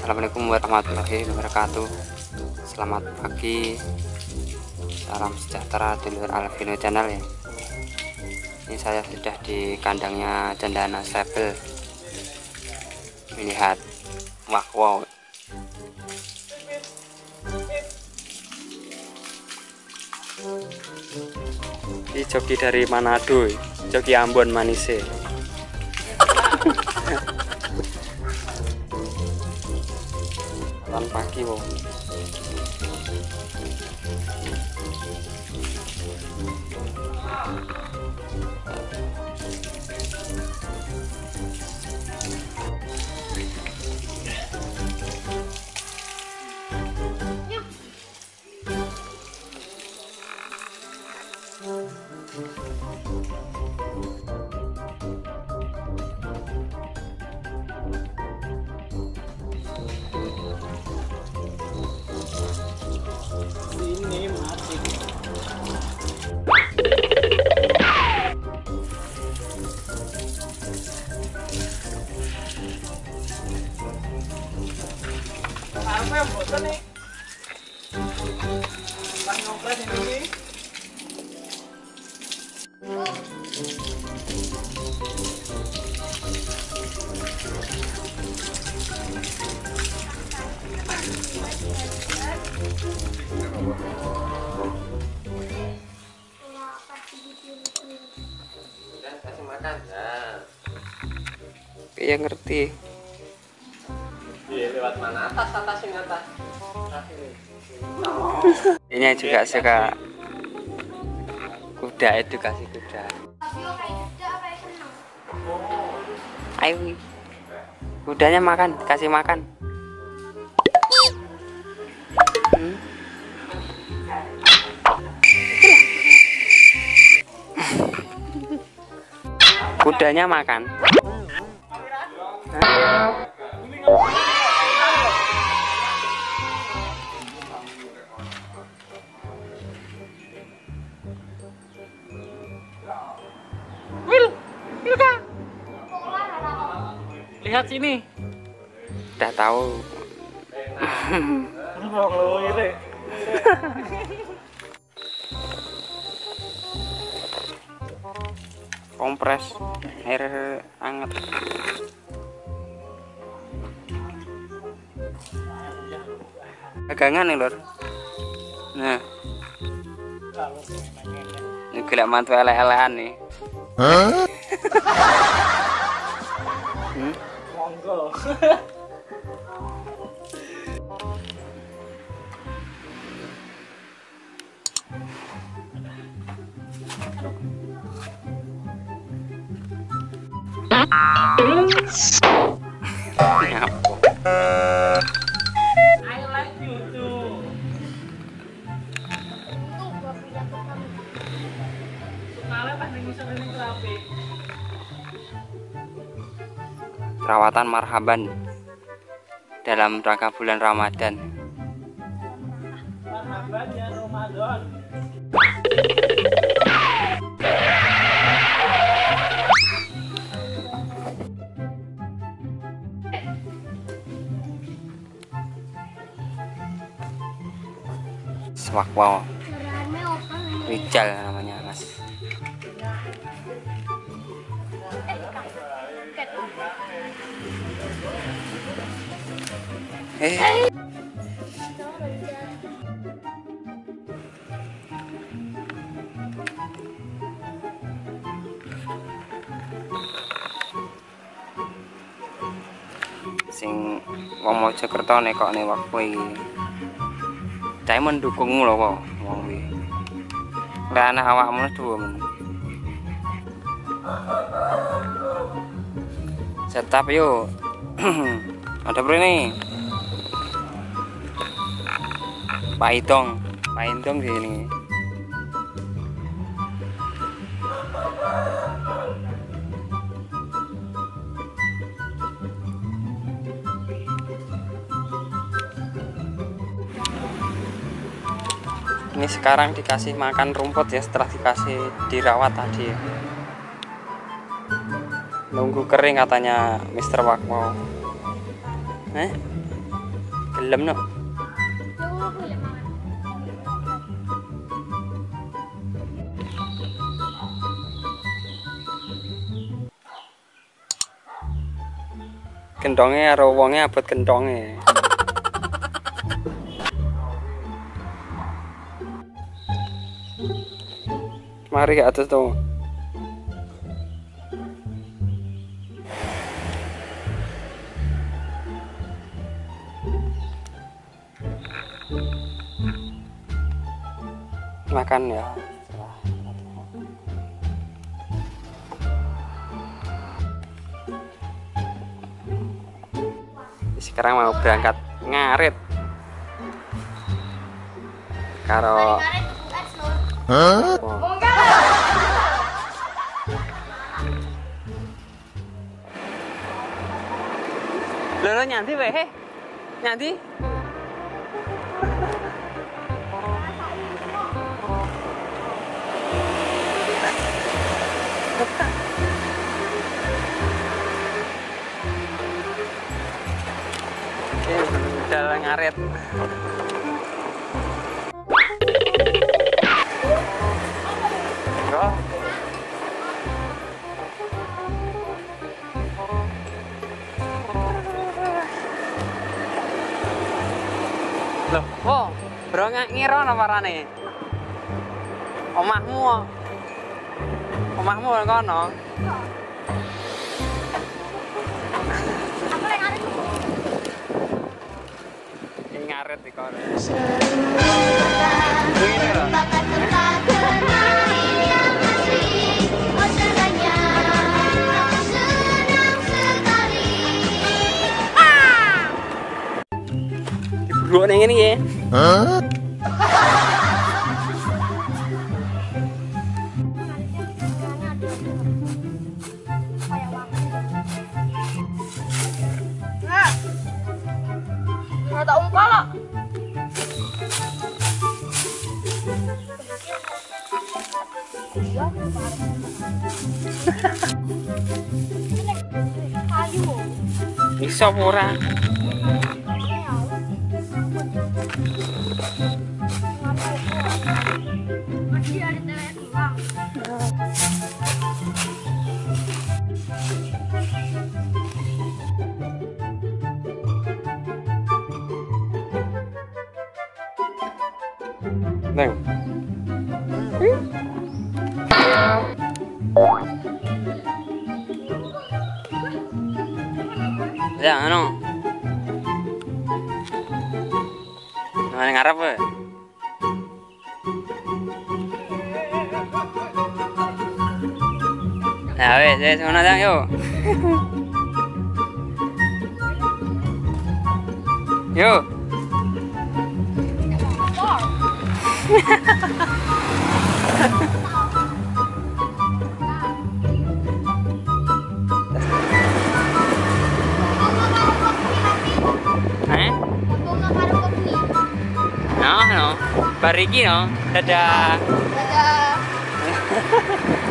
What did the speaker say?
Assalamualaikum warahmatullahi wabarakatuh. Selamat pagi, salam sejahtera dulur Alvino Channel ya. Ini saya sudah di kandangnya cendana Rebel. Lihat, wow. Ini joki dari Manado, joki Ambon Manise. Selamat pagi, wow. Ini mati. Apa yang bosan nih? Pas ngopres ini. Kasih makan ya. Iya ngerti. Iya lewat mana? Atas ini atas. Ini juga suka kuda, edukasi kuda. Ayo, kudanya makan, kasih makan. Kudanya makan. Lihat sini. Udah tahu. Kompres air hangat. Dagangan nih lor. Nah, ini gelap mantu ele-elean nih. Monggo. I like you too. Sukale pas ning ngisor ning rapi. Perawatan marhaban dalam rangka bulan Ramadan. Marhaban ya Ramadan. Wow. Rijal namanya mas. Sing wong Mojokerto nekokne waktu iki. Cai mendukungmu lho kok wong iki. Lah anak awakmu dhuwur men. Setap yuk. Ada bro ini. Pak Itong di sini. Ini sekarang dikasih makan rumput ya, setelah dikasih dirawat tadi. Nunggu kering katanya Mr. Wakmo. gelem no. Kendonge karo wonge abot kendonge. Mari ke atas tuh. Makan ya. Sekarang mau berangkat ngarit karo Lho nyanti wae. Nyanti. Udah ngaret. Enggak. Loh, oh, bro ngira ana parane. Omahmu. Omahmu nang kono. Ngaret di kono. Diburu ning ngene ya. Hah? Tak umpal lah. Bisa ora? Masih ada telet ulang. Neng. Ya, anu. Nah, ngarep we. Nah, wes ngono ta yo. Yo. No, bariki no. Dadah. Dadah.